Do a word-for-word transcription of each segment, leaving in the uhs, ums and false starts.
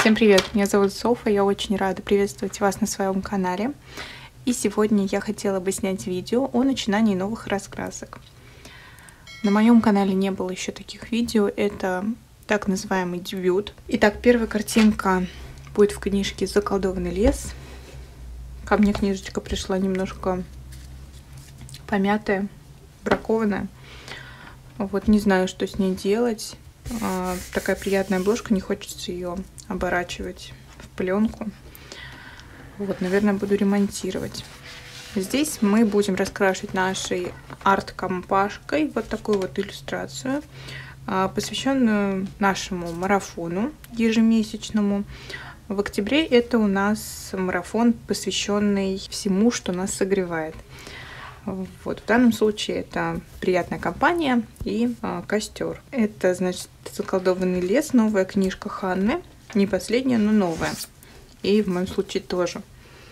Всем привет, меня зовут Софа, я очень рада приветствовать вас на своем канале. И сегодня я хотела бы снять видео о начинании новых раскрасок. На моем канале не было еще таких видео, это так называемый дебют. Итак, первая картинка будет в книжке «Заколдованный лес». Ко мне книжечка пришла немножко помятая, бракованная. Вот не знаю, что с ней делать. А, такая приятная обложка, не хочется ее оборачивать в пленку. Вот, наверное, буду ремонтировать. Здесь мы будем раскрашивать нашей арт-компашкой вот такую вот иллюстрацию, посвященную нашему марафону ежемесячному. В октябре это у нас марафон, посвященный всему, что нас согревает. Вот, в данном случае это приятная компания и а, костер. Это, значит, «Заколдованный лес», новая книжка Ханны. Не последняя, но новая. И в моем случае тоже.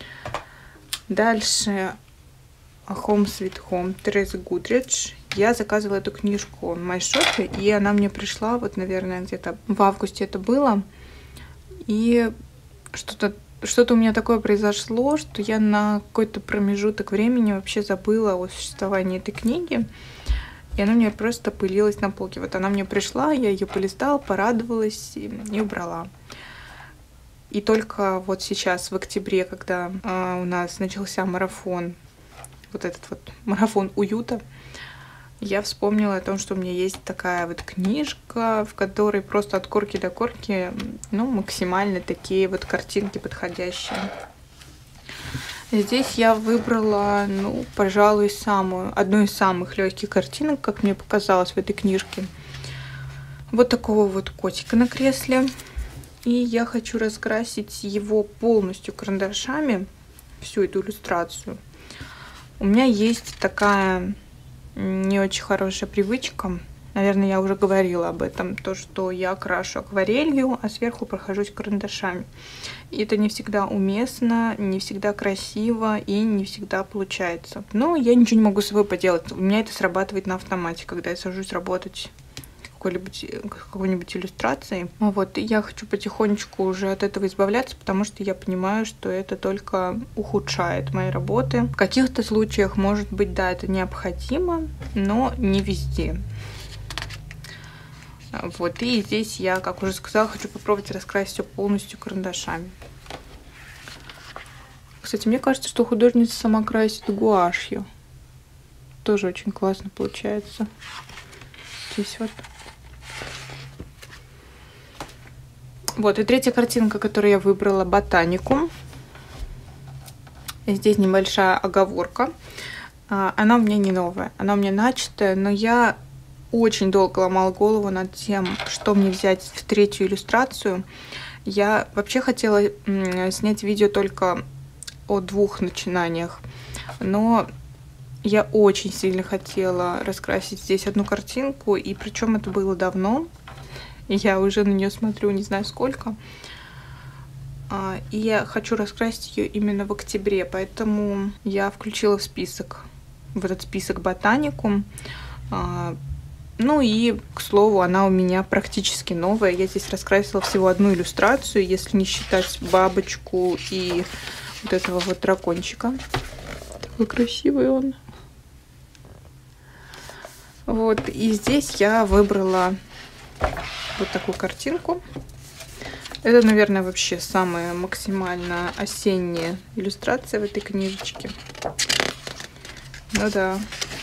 Дальше Home Sweet Home Терезы Гудридж. Я заказывала эту книжку в MyShop, и она мне пришла, вот, наверное, где-то в августе это было. И что-то Что-то у меня такое произошло, что я на какой-то промежуток времени вообще забыла о существовании этой книги. И она у меня просто пылилась на полке. Вот она мне пришла, я ее полистала, порадовалась и, и убрала. И только вот сейчас, в октябре, когда э, у нас начался марафон, вот этот вот марафон уюта, я вспомнила о том, что у меня есть такая вот книжка, в которой просто от корки до корки, ну, максимально такие вот картинки подходящие. Здесь я выбрала, ну, пожалуй, самую, одну из самых легких картинок, как мне показалось в этой книжке. Вот такого вот котика на кресле. И я хочу раскрасить его полностью карандашами, всю эту иллюстрацию. У меня есть такая не очень хорошая привычка. Наверное, я уже говорила об этом. То, что я крашу акварелью, а сверху прохожусь карандашами. И это не всегда уместно, не всегда красиво и не всегда получается. Но я ничего не могу с собой поделать. У меня это срабатывает на автомате, когда я сажусь работать какой-нибудь иллюстрацией. Вот, и я хочу потихонечку уже от этого избавляться, потому что я понимаю, что это только ухудшает мои работы. В каких-то случаях, может быть, да, это необходимо, но не везде. Вот, и здесь я, как уже сказала, хочу попробовать раскрасить все полностью карандашами. Кстати, мне кажется, что художница сама красит гуашью. Тоже очень классно получается. Здесь вот. Вот, и третья картинка, которую я выбрала, «Ботаникум». Здесь небольшая оговорка. Она у меня не новая, она у меня начатая, но я очень долго ломала голову над тем, что мне взять в третью иллюстрацию. Я вообще хотела снять видео только о двух начинаниях, но я очень сильно хотела раскрасить здесь одну картинку, и причем это было давно. Я уже на нее смотрю не знаю сколько. И я хочу раскрасить ее именно в октябре, поэтому я включила в список, в этот список «Ботаникум». Ну и, к слову, она у меня практически новая. Я здесь раскрасила всего одну иллюстрацию, если не считать бабочку и вот этого вот дракончика. Такой красивый он. Вот, и здесь я выбрала вот такую картинку. Это, наверное, вообще самая максимально осенняя иллюстрация в этой книжечке. Ну да.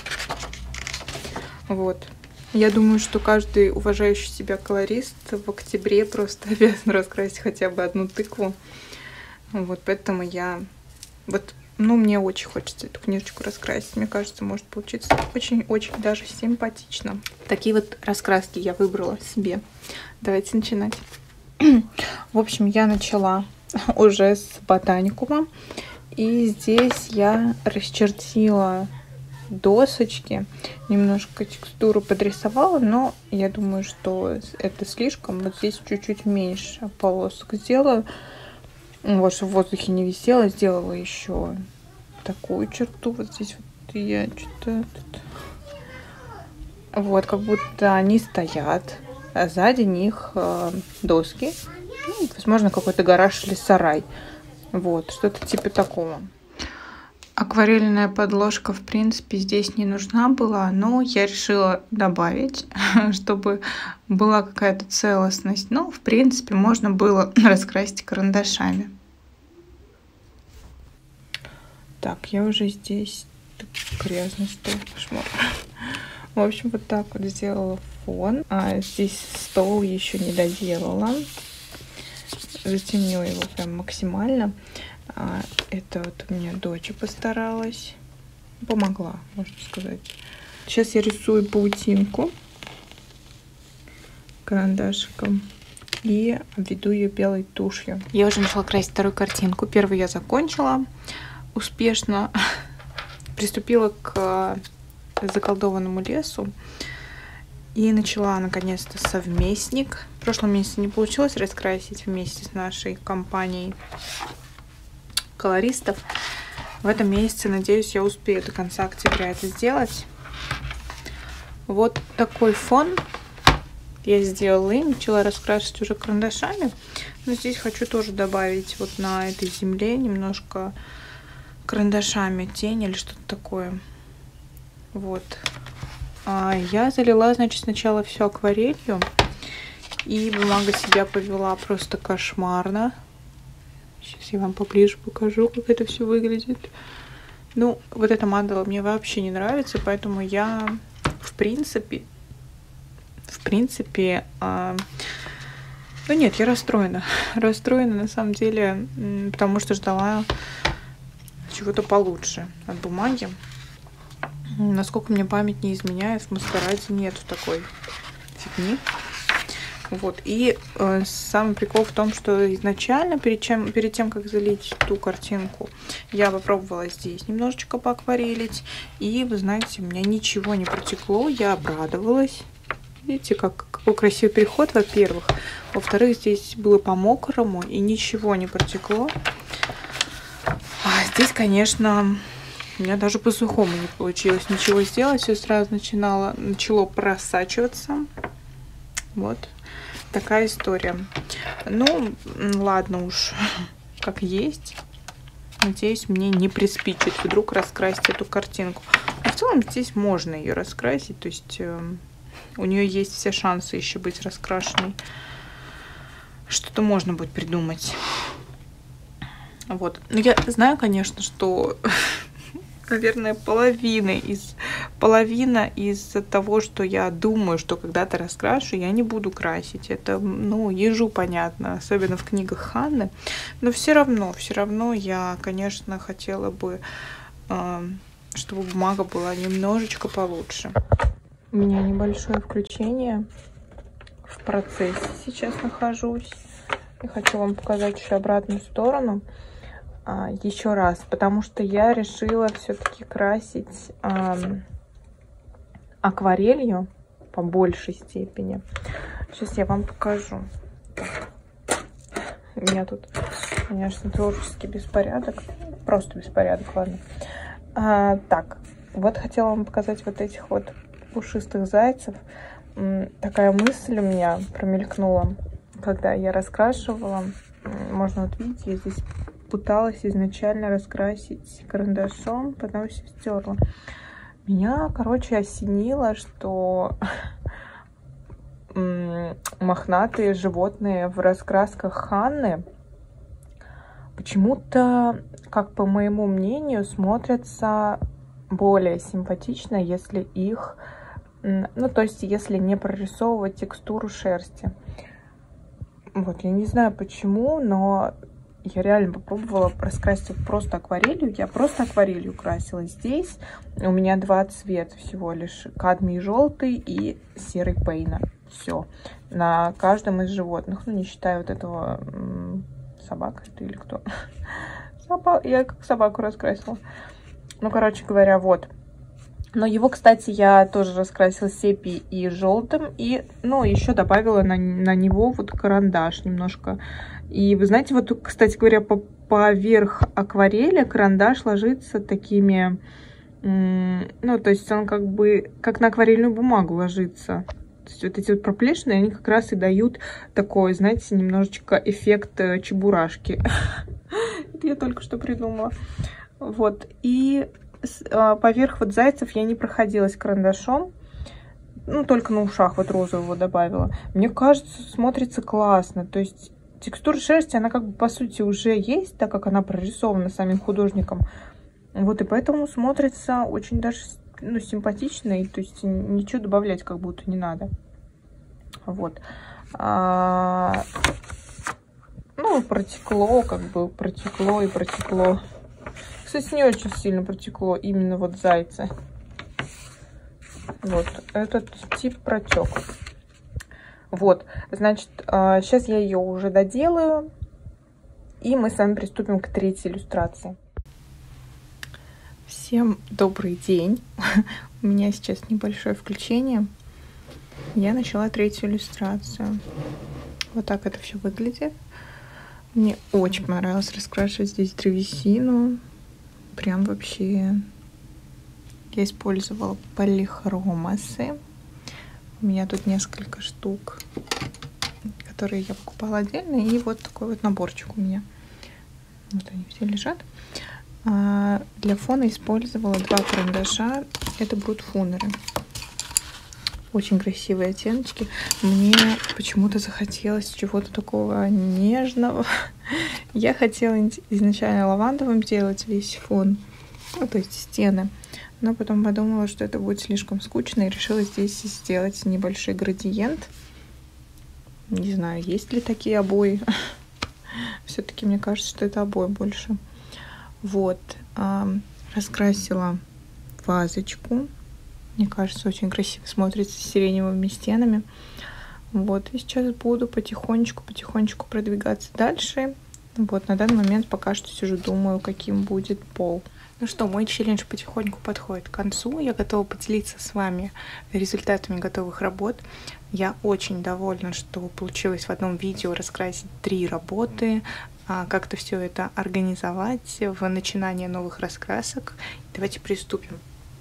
Вот. Я думаю, что каждый уважающий себя колорист в октябре просто обязан раскрасить хотя бы одну тыкву. Вот, поэтому я... Вот, ну, мне очень хочется эту книжечку раскрасить. Мне кажется, может получиться очень-очень даже симпатично. Такие вот раскраски я выбрала себе. Давайте начинать. В общем, я начала уже с «Ботаникума». И здесь я расчертила досочки. Немножко текстуру подрисовала, но я думаю, что это слишком. Вот здесь чуть-чуть меньше полосок сделаю. Вот, чтобы в воздухе не висело, сделала еще такую черту. Вот здесь вот я что-то... Вот, как будто они стоят, а сзади них э, доски. Ну, возможно, какой-то гараж или сарай. Вот, что-то типа такого. Акварельная подложка, в принципе, здесь не нужна была, но я решила добавить, чтобы была какая-то целостность. Ну, в принципе, можно было раскрасить карандашами. Так, я уже здесь грязный стол, кошмар. В общем, вот так вот сделала фон. А здесь стол еще не доделала. Затемнила его прям максимально. А, это вот у меня дочь постаралась. Помогла, можно сказать. Сейчас я рисую паутинку карандашиком и обведу ее белой тушью. Я уже начала красить вторую картинку. Первую я закончила успешно. Приступила к заколдованному лесу. И начала наконец-то совместник. В прошлом месяце не получилось раскрасить вместе с нашей компанией колористов. В этом месяце, надеюсь, я успею до конца октября это сделать. Вот такой фон я сделала и начала раскрашивать уже карандашами. Но здесь хочу тоже добавить вот на этой земле немножко карандашами тень или что-то такое. Вот. А я залила, значит, сначала все акварелью. И бумага себя повела просто кошмарно. Сейчас я вам поближе покажу, как это все выглядит. Ну, вот эта мандала мне вообще не нравится, поэтому я, в принципе, в принципе, э, ну нет, я расстроена. Расстроена, на самом деле, потому что ждала чего-то получше от бумаги. Насколько мне память не изменяет, в маскараде нету такой фигни. Вот. И э, самый прикол в том, что изначально, перед, чем, перед тем, как залить ту картинку, я попробовала здесь немножечко поакварелить. И, вы знаете, у меня ничего не протекло, я обрадовалась. Видите, как, какой красивый переход, во-первых. Во-вторых, здесь было по-мокрому и ничего не протекло. А здесь, конечно, у меня даже по-сухому не получилось ничего сделать. Все сразу начинало, начало просачиваться. Вот. Такая история. Ну, ладно уж, как есть. Надеюсь, мне не приспичит вдруг раскрасить эту картинку. Но в целом здесь можно ее раскрасить. То есть э, у нее есть все шансы еще быть раскрашенной. Что-то можно будет придумать. Вот. Но я знаю, конечно, что... Наверное, половина из, половина из того, что я думаю, что когда-то раскрашу, я не буду красить. Это, ну, ежу понятно, особенно в книгах Ханны. Но все равно, все равно я, конечно, хотела бы, э, чтобы бумага была немножечко получше. У меня небольшое включение. В процессе сейчас нахожусь. Я хочу вам показать еще обратную сторону. А, еще раз, потому что я решила все-таки красить а, акварелью по большей степени. Сейчас я вам покажу. Так. У меня тут, конечно, творческий беспорядок. Просто беспорядок, ладно. А, так, вот хотела вам показать вот этих вот пушистых зайцев. Такая мысль у меня промелькнула, когда я раскрашивала. Можно вот видеть, я здесь пыталась изначально раскрасить карандашом, потом все стерла. Меня, короче, осенило, что мохнатые животные в раскрасках Ханны почему-то, как по моему мнению, смотрятся более симпатично, если их, ну, то есть, если не прорисовывать текстуру шерсти. Вот, я не знаю почему, но я реально попробовала раскрасить просто акварелью. Я просто акварелью красила. Здесь у меня два цвета всего лишь. Кадмий желтый и серый пейна. Все. На каждом из животных. Ну, не считая вот этого... Собака это или кто? Собака. Я как собаку раскрасила. Ну, короче говоря, вот. Но его, кстати, я тоже раскрасила сепи и желтым. И, ну, еще добавила на, на него вот карандаш немножко. И вы знаете, вот, кстати говоря, по, поверх акварели карандаш ложится такими... Ну, то есть он как бы как на акварельную бумагу ложится. То есть вот эти вот проплешины, они как раз и дают такой, знаете, немножечко эффект чебурашки. Это я только что придумала. Вот. И поверх вот зайцев я не проходилась карандашом. Ну, только на ушах вот розового добавила. Мне кажется, смотрится классно. То есть текстура шерсти, она как бы по сути уже есть, так как она прорисована самим художником. Вот, и поэтому смотрится очень даже, ну, симпатично. И то есть ничего добавлять как будто не надо. Вот. А, ну, протекло, как бы протекло и протекло. Кстати, не очень сильно протекло именно вот зайцы. Вот, этот тип протек. Вот, значит, сейчас я ее уже доделаю, и мы с вами приступим к третьей иллюстрации. Всем добрый день. У меня сейчас небольшое включение. Я начала третью иллюстрацию. Вот так это все выглядит. Мне очень понравилось раскрашивать здесь древесину. Прям вообще... Я использовала полихромасы. У меня тут несколько штук, которые я покупала отдельно. И вот такой вот наборчик у меня. Вот они все лежат. А для фона использовала два карандаша. Это брутфунеры. Очень красивые оттеночки. Мне почему-то захотелось чего-то такого нежного. Я хотела изначально лавандовым сделать весь фон. Ну, то есть стены. Но потом подумала, что это будет слишком скучно, и решила здесь сделать небольшой градиент. Не знаю, есть ли такие обои. Все-таки мне кажется, что это обои больше. Вот. Раскрасила вазочку. Мне кажется, очень красиво смотрится с сиреневыми стенами. Вот. И сейчас буду потихонечку-потихонечку продвигаться дальше. Вот. На данный момент пока что сижу, думаю, каким будет пол. Ну что, мой челлендж потихоньку подходит к концу. Я готова поделиться с вами результатами готовых работ. Я очень довольна, что получилось в одном видео раскрасить три работы, как-то все это организовать в начинание новых раскрасок. Давайте приступим.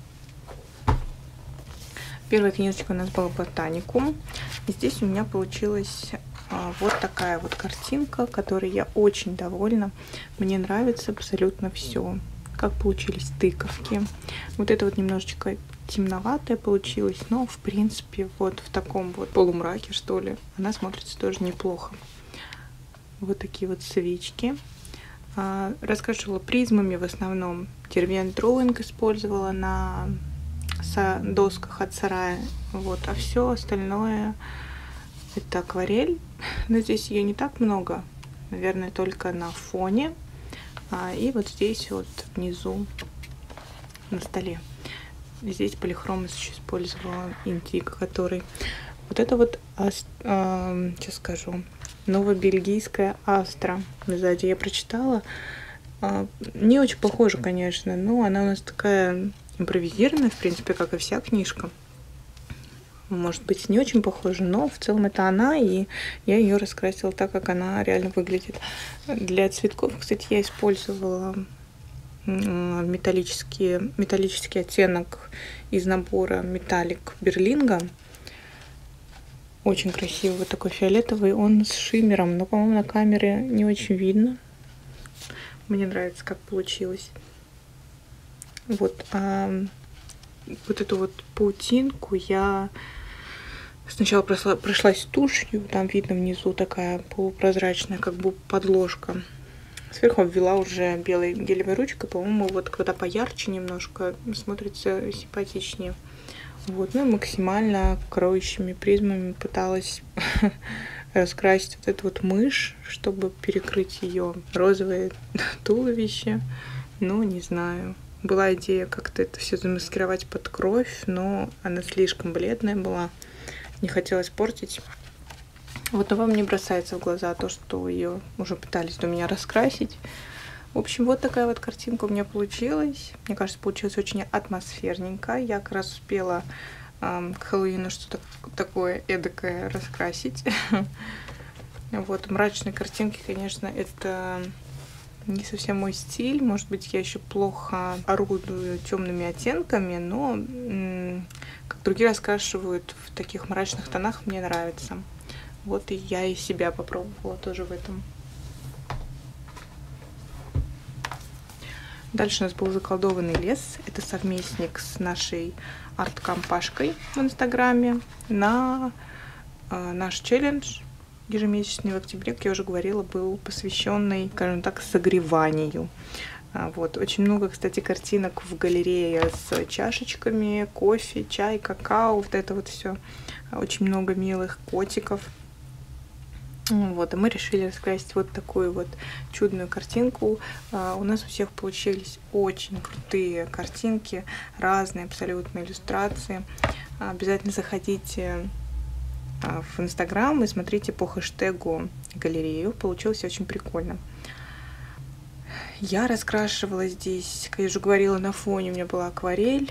Первая книжечка у нас была «Ботаникум». И здесь у меня получилась вот такая вот картинка, которой я очень довольна. Мне нравится абсолютно все. Как получились тыковки. Вот это вот немножечко темноватая получилась, но в принципе вот в таком вот полумраке, что ли, она смотрится тоже неплохо. Вот такие вот свечки. А, раскрашивала призмами в основном. Деревянный дроинг использовала на досках от сарая. Вот, а все остальное это акварель. Но здесь ее не так много. Наверное, только на фоне. А, и вот здесь вот внизу на столе. Здесь полихром еще использовала индиго, который... Вот это вот, а, а, сейчас скажу, новобельгийская астра. Сзади я прочитала. А, не очень похожа, конечно, но она у нас такая импровизированная, в принципе, как и вся книжка. Может быть, не очень похожа, но в целом это она, и я ее раскрасила так, как она реально выглядит. Для цветков, кстати, я использовала металлический, металлический оттенок из набора металлик Берлинга. Очень красивый, вот такой фиолетовый, он с шиммером, но, по-моему, на камере не очень видно. Мне нравится, как получилось. Вот, а вот эту вот паутинку я сначала прошла, прошлась тушью, там видно внизу такая полупрозрачная, как бы подложка. Сверху обвела уже белой гелевой ручкой, по-моему, вот когда поярче немножко, смотрится симпатичнее. Вот, ну и максимально кроющими призмами пыталась раскрасить вот эту вот мышь, чтобы перекрыть ее розовое туловище. Ну, не знаю. Была идея как-то это все замаскировать под кровь, но она слишком бледная была. Не хотелось портить. Вот, но вам не бросается в глаза то, что ее уже пытались до меня раскрасить. В общем, вот такая вот картинка у меня получилась. Мне кажется, получилось очень атмосферненько. Я как раз успела эм, к Хэллоуину что-то такое эдакое раскрасить. Вот, мрачные картинки, конечно, это не совсем мой стиль. Может быть, я еще плохо орудую темными оттенками, но как другие раскрашивают в таких мрачных тонах, мне нравится. Вот и я и себя попробовала тоже в этом. Дальше у нас был заколдованный лес. Это совместник с нашей арт-компашкой в инстаграме на э, наш челлендж ежемесячный в октябре, как я уже говорила, был посвященный, скажем так, согреванию. Вот. Очень много, кстати, картинок в галерее с чашечками, кофе, чай, какао, вот это вот все. Очень много милых котиков. Вот, и мы решили раскрасить вот такую вот чудную картинку. У нас у всех получились очень крутые картинки, разные абсолютно иллюстрации. Обязательно заходите в инстаграм и смотрите по хэштегу галерею. Получилось очень прикольно. Я раскрашивала здесь, как я уже говорила, на фоне у меня была акварель.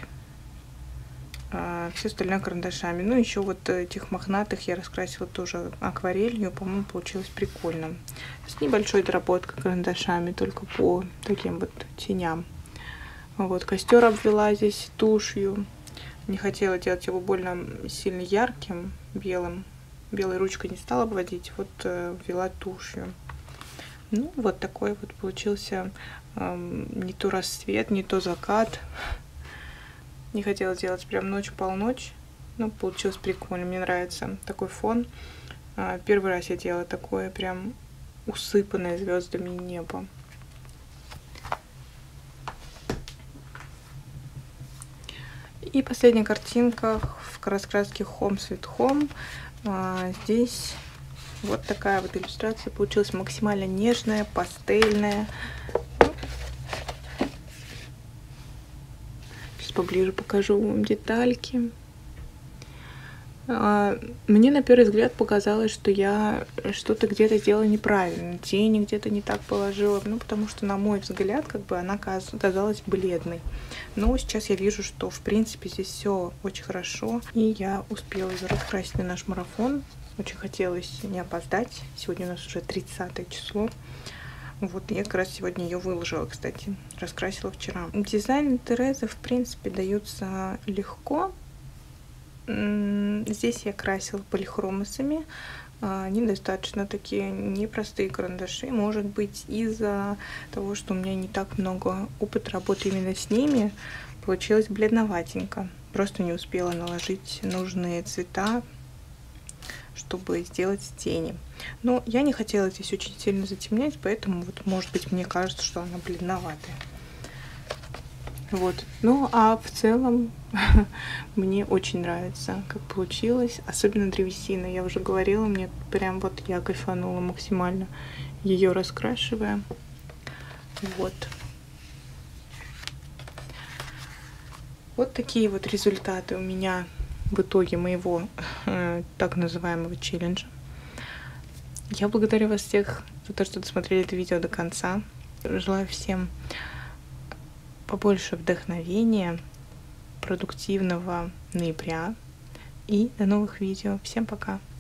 Все остальное карандашами. Ну, еще вот этих мохнатых я раскрасила тоже акварелью. По-моему, получилось прикольно. С небольшой доработкой карандашами, только по таким вот теням. Вот, костер обвела здесь тушью. Не хотела делать его больно сильно ярким, белым. Белой ручкой не стала обводить, вот ввела тушью. Ну, вот такой вот получился э, не то рассвет, не то закат. Не хотела делать прям ночь-полночь, но получилось прикольно. Мне нравится такой фон. Первый раз я делала такое прям усыпанное звездами небо. И последняя картинка в раскраске Home Sweet Home. Здесь вот такая вот иллюстрация получилась, максимально нежная, пастельная. Поближе покажу вам детальки. Мне на первый взгляд показалось, что я что-то где-то сделала неправильно, тени где-то не так положила, ну потому что на мой взгляд как бы она казалась бледной. Но сейчас я вижу, что в принципе здесь все очень хорошо, и я успела ее раскрасить на наш марафон. Очень хотелось не опоздать. Сегодня у нас уже тридцатое число. Вот, я как раз сегодня ее выложила, кстати, раскрасила вчера. Дизайн Терезы, в принципе, даются легко. Здесь я красила полихромосами. Они достаточно такие непростые карандаши. Может быть, из-за того, что у меня не так много опыта работы именно с ними, получилось бледноватенько. Просто не успела наложить нужные цвета, чтобы сделать тени. Но я не хотела здесь очень сильно затемнять, поэтому вот, может быть, мне кажется, что она бледноватая. Вот. Ну, а в целом мне очень нравится, как получилось. Особенно древесина. Я уже говорила, мне прям вот я кайфанула максимально, ее раскрашивая. Вот. Вот такие вот результаты у меня в итоге моего э, так называемого челленджа. Я благодарю вас всех за то, что досмотрели это видео до конца. Желаю всем побольше вдохновения, продуктивного ноября и до новых видео. Всем пока!